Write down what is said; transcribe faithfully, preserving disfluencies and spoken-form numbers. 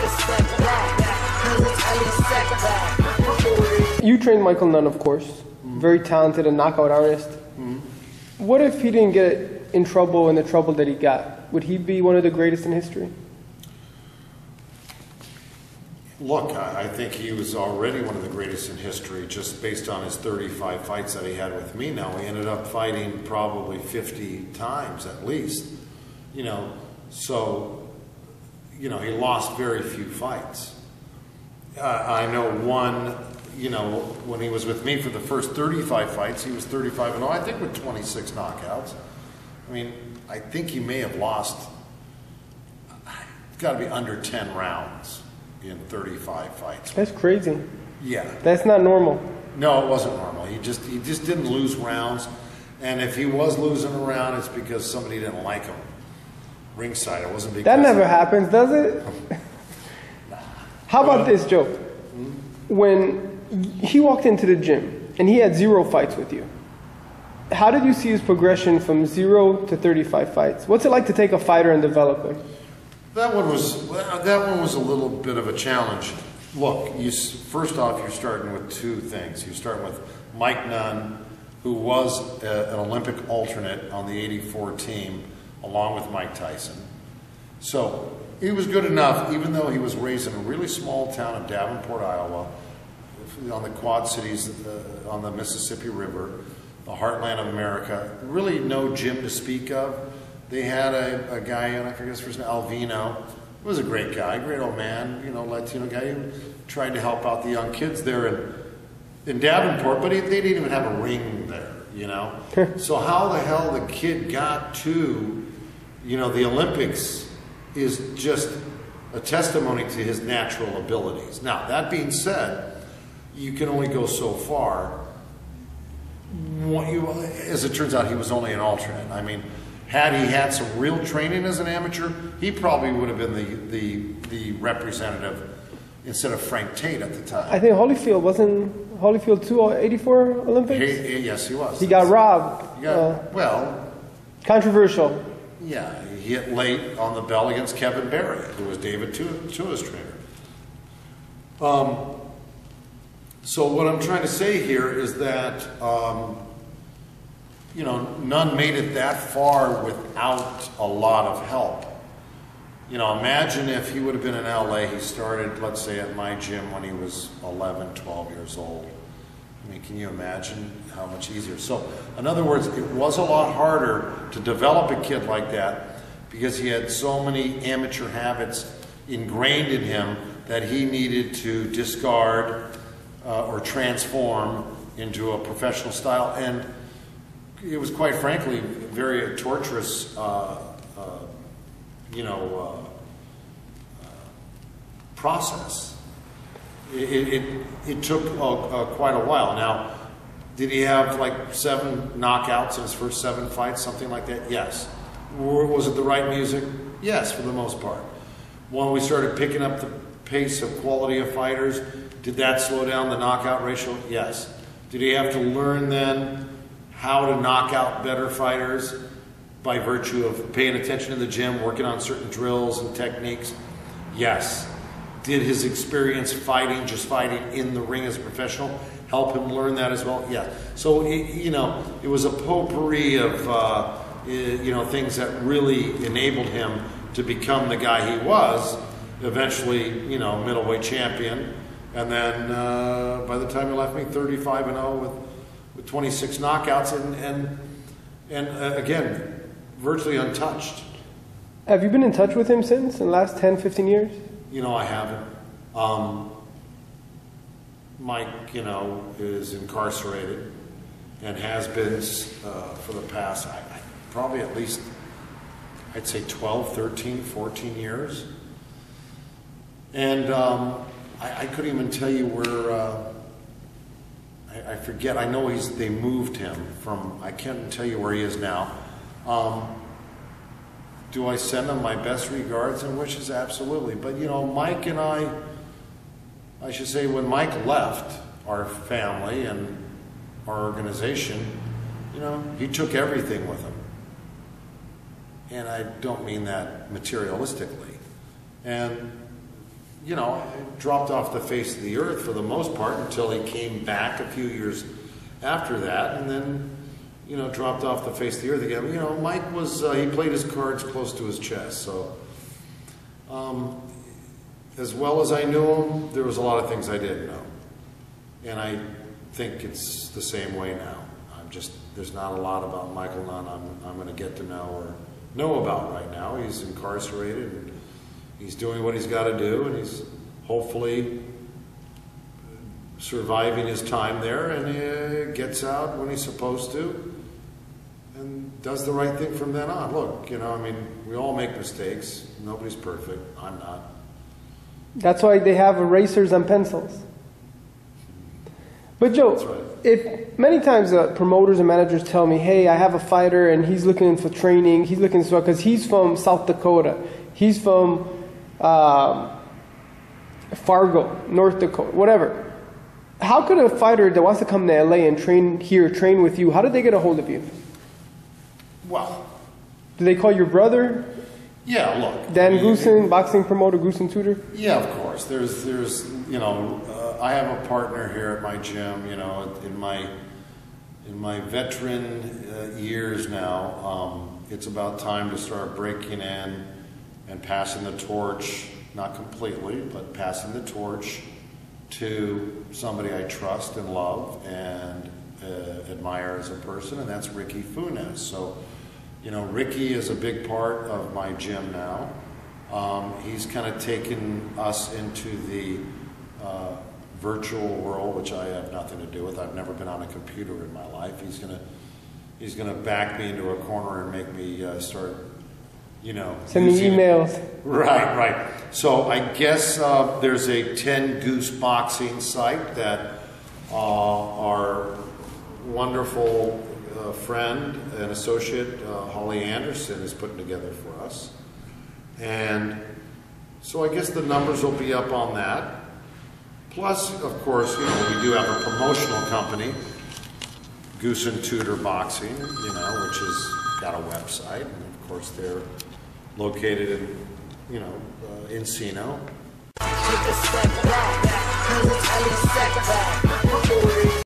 You trained Michael Nunn, of course. Mm-hmm. Very talented and knockout artist. Mm-hmm. What if he didn't get in trouble in the trouble that he got? Would he be one of the greatest in history? Look, I, I think he was already one of the greatest in history just based on his thirty-five fights that he had with me. Now, he ended up fighting probably fifty times at least. You know, so, you know, he lost very few fights. Uh, I know one, you know, when he was with me for the first thirty-five fights, he was thirty-five and oh, I think with twenty-six knockouts. I mean, I think he may have lost, it's got to be under ten rounds in thirty-five fights. That's crazy. Yeah. That's not normal. No, it wasn't normal. He just, he just didn't lose rounds. And if he was losing a round, it's because somebody didn't like him. Ringside, it wasn't because... That never happens, does it? How about this, Joe? When he walked into the gym and he had zero fights with you, how did you see his progression from zero to thirty-five fights? What's it like to take a fighter and develop him? That one was that one was a little bit of a challenge. Look, you, first off, you're starting with two things. You're starting with Mike Nunn, who was a, an Olympic alternate on the eighty-four team, along with Mike Tyson. So he was good enough, even though he was raised in a really small town of Davenport, Iowa, on the Quad Cities, uh, on the Mississippi River, the heartland of America. Really no gym to speak of. They had a, a guy, and I forget his first name, Alvino. He was a great guy, great old man, you know, Latino guy who tried to help out the young kids there in, in Davenport, but he, they didn't even have a ring there, you know. So how the hell the kid got to, you know, the Olympics is just a testimony to his natural abilities. Now, that being said, you can only go so far. What you, as it turns out, he was only an alternate. I mean, had he had some real training as an amateur, he probably would have been the, the, the representative instead of Frank Tate at the time. I think Holyfield, wasn't Holyfield too, eighty-four Olympics? He, he, yes, he was. He got robbed. He got, uh, well. Controversial. Yeah, he hit late on the bell against Kevin Barry, who was David Tua's trainer. Um, so what I'm trying to say here is that, um, you know, Nunn made it that far without a lot of help. You know, imagine if he would have been in L A, he started, let's say, at my gym when he was eleven, twelve years old. I mean, can you imagine how much easier? So, in other words, it was a lot harder to develop a kid like that because he had so many amateur habits ingrained in him that he needed to discard uh, or transform into a professional style. And it was, quite frankly, very torturous, uh, uh, you know, uh, uh, process. It, it, it took uh, uh, quite a while. Now, did he have like seven knockouts in his first seven fights, something like that? Yes. Was it the right music? Yes, for the most part. When we started picking up the pace of quality of fighters, did that slow down the knockout ratio? Yes. Did he have to learn then how to knock out better fighters by virtue of paying attention in the gym, working on certain drills and techniques? Yes. Did his experience fighting, just fighting in the ring as a professional, help him learn that as well? Yeah. So, it, you know, it was a potpourri of, uh, you know, things that really enabled him to become the guy he was, eventually, you know, middleweight champion. And then uh, by the time he left me, thirty-five and oh with, with twenty-six knockouts and, and, and uh, again, virtually untouched. Have you been in touch with him since, in the last ten, fifteen years? You know, I haven't. Um, Mike, you know, is incarcerated and has been uh, for the past, I, I, probably at least, I'd say twelve, thirteen, fourteen years. And um, I, I couldn't even tell you where, uh, I, I forget, I know he's, they moved him from, I can't tell you where he is now. Um, Do I send him my best regards and wishes? Absolutely. But, you know, Mike and I, I should say, when Mike left our family and our organization, you know, he took everything with him. And I don't mean that materialistically. And you know, dropped off the face of the earth for the most part until he came back a few years after that, and then, you know, dropped off the face of the earth again. You know, Mike was, uh, he played his cards close to his chest, so um, as well as I knew him, there was a lot of things I didn't know. And I think it's the same way now. I'm just, there's not a lot about Michael Nunn I'm, I'm going to get to know or know about right now. He's incarcerated, and he's doing what he's got to do, and he's hopefully surviving his time there, and he gets out when he's supposed to and does the right thing from then on. Look, you know, I mean, we all make mistakes. Nobody's perfect. I'm not. That's why they have erasers and pencils. But Joe, right. if many times uh, promoters and managers tell me, hey, I have a fighter and he's looking for training, he's looking for, because he's from South Dakota, he's from um, Fargo, North Dakota, whatever. How could a fighter that wants to come to L A and train here, train with you, how did they get a hold of you? Well, Do they call your brother? yeah, look. Dan I mean, Goossen, boxing promoter, Goossen Tutor? Yeah, of course. There's, there's, you know, uh, I have a partner here at my gym. You know, in my, in my veteran uh, years now, um, it's about time to start breaking in and passing the torch. Not completely, but passing the torch to somebody I trust and love and uh, admire as a person, and that's Ricky Funes. So, you know, Ricky is a big part of my gym now. Um, he's kind of taken us into the uh, virtual world, which I have nothing to do with. I've never been on a computer in my life. He's gonna, he's gonna back me into a corner and make me uh, start, you know, Send me using- emails. Right, right. So I guess uh, there's a ten Goose boxing site that uh, our wonderful uh, friend and associate uh, Holly Anderson is putting together for us. And so I guess the numbers will be up on that. Plus, of course, you know, we do have a promotional company, Goossen Tutor Boxing, you know, which has got a website, and of course they're located in, you know, uh, Encino.